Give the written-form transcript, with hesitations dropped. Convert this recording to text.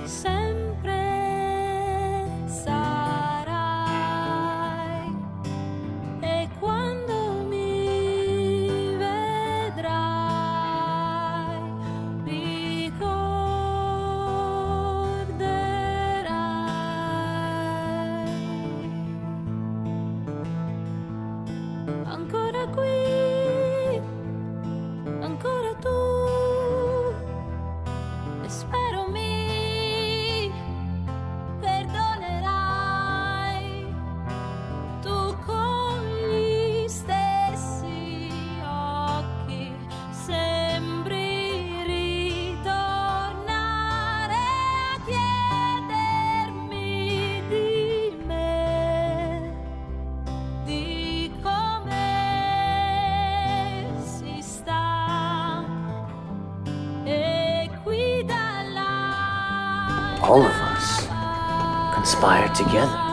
sempre sarai, e quando mi vedrai ricorderai. Ancora qui, ancora tu, e spero mi perdonerai. Tu con gli stessi occhi sembri ritornare a chiedermi di me, di come si sta, e qui dalla All of us conspire together.